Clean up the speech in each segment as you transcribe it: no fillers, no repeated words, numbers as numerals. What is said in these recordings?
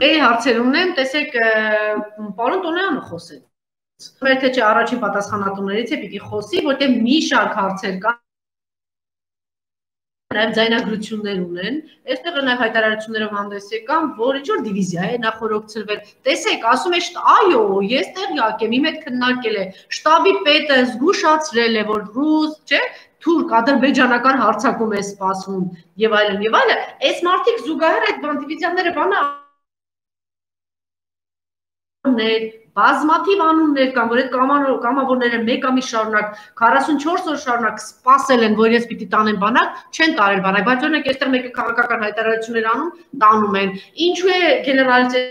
հարցեր ունեմ, տեսեք, պարոն Տոնոյանը խոսեց։ Մեր թե չէ առաջին պատասխանատուներից է պիտի խոսի, որտեղ մի շարք հարցեր կան, նաև ձայնագրություններ ունեն, այստեղ նաև հայտարարություններով հանդես եկան, որ ինչ որ դիվիզիա է նախորոքցրվել։ Տեսեք, ասում է, այո, ես տեղյակ եմ, իմ հետ քննարկել է, շտաբի պետը զգուշացրել է, որ ռուս, չէ, թուրք, ադրբեջանական հարձակում է սպասվում եւ այլն եւ այլն։ Այս մարդիկ զուգահեռ այդ դիվիզիաները բանը բազմաթիվ անուններ կան, որ այդ կամավորները մեկ ամիս շարունակ 44 օր շարունակ սպասել են, որ ես պիտի տանեն բանակ, չեն տարել բանակ, բայց օրինակ այստեղ մեկը քաղաքական հայտարարություններ անում, տանում են։ Ինչու է գեներալը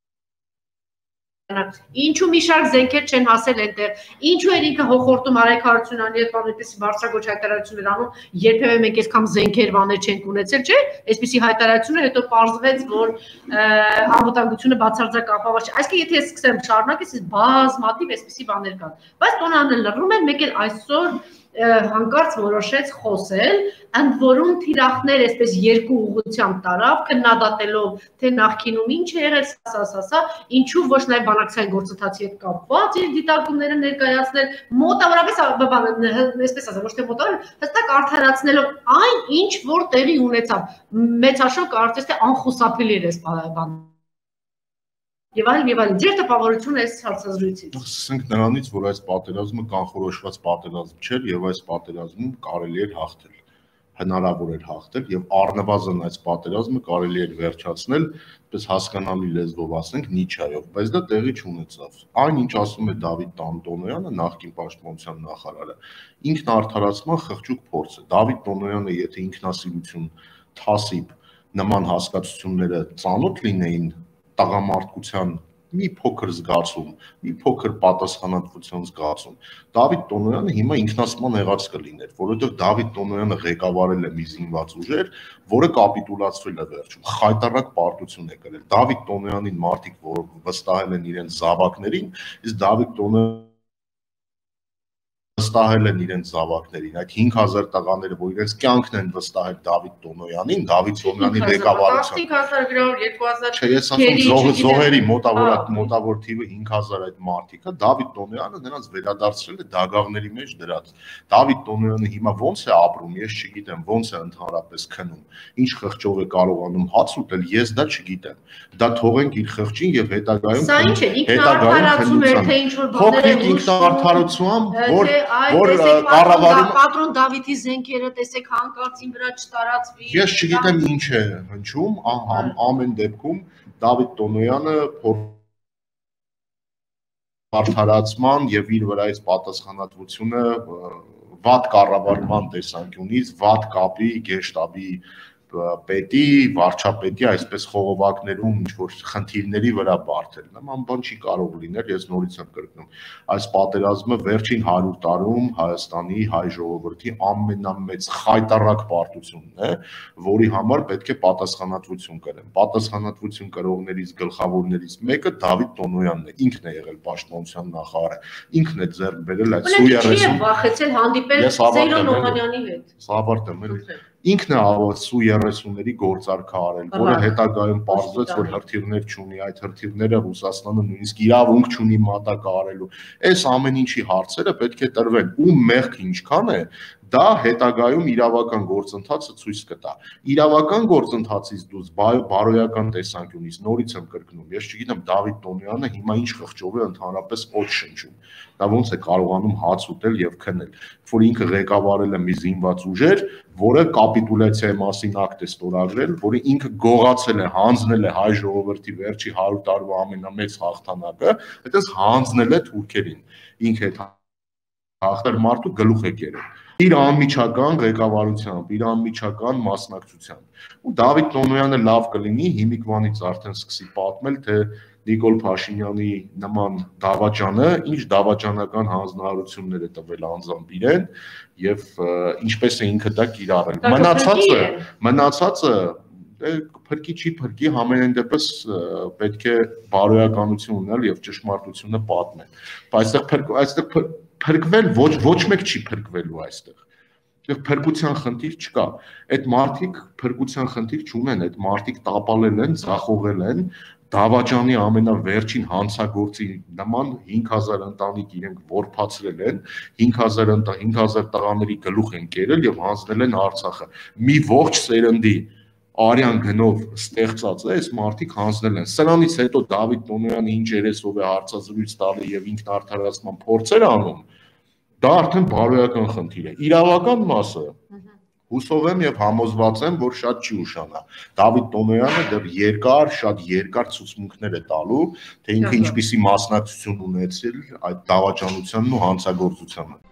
Ինչու մի շարք զենքեր չեն հասել այնտեղ, ինչու էր ինքը հոխորտում Արայք Հարությունյանի հետ այդպիսի բարձրագույն հայտարարություններ անում, երբևէ մենք այսքան զենքեր բաներ չենք ունեցել, չէ՞, այսպիսի հայտարարություններ, հետո պարզվեց, որ անվտանգությունը բացարձակ ապահով չէ։ Այսինքն եթե ես սկսեմ շարունակել, բազմաթիվ այսպիսի բաներ կան, բայց Տոնոյանը լռում է, մեկ էլ այսօր հանկարծ որոշեց խոսել, ընդ որում թիրախներ այսպես երկու ուղղությամբ տարավ, քննադատելով, թե նախկինում ինչ է եղել, սա, ինչու ոչ նաև բանակցային գործընթացի հետ կապված իր դիտարկումները ներկայացնել, մոտավորապես, այսպես ասած, ոչ թե մոտավորապես, հստակ արդարացնելով այն, ինչ որ տեղի ունեցավ, մեծաշոկ կարծես թե անխուսափելի էր այս բանը։ Եվ այլն, ձեր տպավորությունը այս հարցազրույցից։ Սկսենք նրանից, որ այս պատերազմը կանխորոշված պատերազմ չէր եւ այս պատերազմում կարելի էր հաղթել, հնարավոր էր հաղթել եւ առնվազն այս պատերազմը կարելի էր վերջացնել, այսպես հասկանալի լեզվով ասենք, Նիչայով, բայց դա տեղի չունեցավ։ Այն, ինչ ասում է Դավիթ Տոնոյանը, նախկին պաշտպանության նախարարը, ինքնարդարացման խղճուկ փորձ է։ Դավիթ Տոնոյանը, եթե ինքնասիրություն, թասիբ նման հասկացությունները ծանոթ լինեին տղամարդկության մի փոքր զգացում, մի փոքր պատասխանատվության զգացում, Դավիթ Տոնոյանը հիմա ինքնասման եղած կլիներ, որովհետև Դավիթ Տոնոյանը ղեկավարել է մի զինված ուժեր, որը կապիտուլացվել է վերջում, խայտառակ պարտություն է կրել։ Դավիթ Տոնոյանին մարդիկ, որ վստահել են իրենց զավակներին, իսկ Դավիթ Տոնոյանը վստահել են իրենց զավակներին, այդ 5000 տղաները, որ իրենց կյանքն են վստահել Դավիթ Տոնոյանին, Դավիթ Տոնոյանի ղեկավարությամբ։ 5000 2000 Չէ, ես ասում զոհերի մոտավոր թիվը 5000 այդ մարդիկը, Դավիթ Տոնոյանը նրանց վերադարձրել է դագաղների մեջ դրած։ Դավիթ Տոնոյանը հիմա ոնց է ապրում, ես չգիտեմ, ոնց է ընդհանրապես քնում, ինչ խղճով է կարողանում հաց ուտել, ես դա չգիտեմ։ Դա թողենք իր խղճին եւ հետագայում Սա ինչ է, ինքնարդարացում էր, թե ինչ որ բաներ են ինքնարդարացում, որ կառավարում պատրոն Դավիթի զենքերը տեսեք հանկարծին վրա չտարածվի։ Ես չգիտեմ ինչ է հնչում, ամեն դեպքում Դավիթ Տոնոյանը արդարացման եւ իր վրայից պատասխանատվությունը վատ կառավարման տեսանկյունից, վատ կապի, գեշտաբի պետի, վարչապետի, այսպես խողովակներում ինչ-որ խնդիրների վրա բարդել։ Նման բան չի կարող լինել, ես նորից եմ կրկնում։ Այս պատերազմը վերջին 100 տարում Հայաստանի հայ ժողովրդի ամենամեծ խայտառակ պարտությունն է, որի համար պետք է պատասխանատվություն կրեն։ Պատասխանատվություն կրողներից գլխավորներից մեկը Դավիթ Տոնոյանն է, ինքն է եղել պաշտպանության նախարարը, ինքն է ձեռք բերել այդ Սու-30-ը վախեցել հանդիպել Զեյրոն Օհանյանի հետ։ Սա ավարտեմ էլի։ Ինքն է Սու-30-ների գործարքը արել, որը հետագայում պարզվեց, որ հրթիռներ չունի, այդ հրթիռները Ռուսաստանը նույնիսկ իրավունք չունի մատակարարելու։ Այս ամեն ինչի հարցերը պետք է տրվեն, ու մեղքը ինչքան է, դա հետագայում իրավական գործընթացը ցույց կտա։ Իրավական գործընթացից դուրս բարոյական տեսանկյունից նորից եմ կրկնում, ես չգիտեմ Դավիթ Տոնոյանը հիմա ինչ խղճով է ընդհանրապես օդ շնչում։ Դա ոնց է կարողանում հաց ուտել եւ քնել, որ ինքը ղեկավարել է մի զինված ուժեր, որը կապիտուլյացիայի մասին ակտ է ստորագրել, որը ինքը գողացել է, հանձնել է հայ ժողովրդի վերջի 100 տարվա ամենամեծ հաղթանակը, այդպես հանձնել է թուրքերին։ Ինքը այդ հաղթեր մարդու գլուխ է կերել։ Իր անմիջական ղեկավարությամբ, իր անմիջական մասնակցությամբ։ Ու Դավիթ Տոնոյանը լավ կլինի հիմիկվանից արդեն սկսի պատմել, թե Նիկոլ Փաշինյանի նման դավաճանը, ինչ դավաճանական հանձնարարություններ է տվել անձամբ իրեն եւ ինչպես է ինքը դա կիրառել։ Մնացածը փրկի չի փրկի, համենայն դեպս պետք է բարոյականություն ունենալ եւ ճշմարտությունը պատմել։ Բայց այստեղ փրկվել ոչ մեկ չի փրկվելու այստեղ։ Փրկության խնդիր չկա։ Այդ մարդիկ փրկության խնդիր չունեն, այդ մարդիկ տապալել են, ձախողել են, Դավաճանի ամենավերջին հանցագործի նման 5000 ընտանիք իրենք որփացրել են, 5000 տղաների գլուխ են կերել եւ հանձնել են Արցախը։ Մի ողջ սերնդի արյան գնով ստեղծած է, այս մարդիկ հանձնել են։ Սրանից հետո Դավիթ Տոնոյանը ինչ երեսով է հարցազրույց տալի եւ ինքնարդարացման փորձեր անում, դա արդեն բարոյական խնդիր է։ Իրավական մասը հուսով եմ եւ համոզված եմ, որ շատ չի ուշանա։ Դավիթ Տոնոյանը դեռ շատ երկար ցուցմունքներ է տալու, թե ինքը ինչպիսի մասնակցություն ունեցել այդ դավաճանությանն ու հանցագործությանը։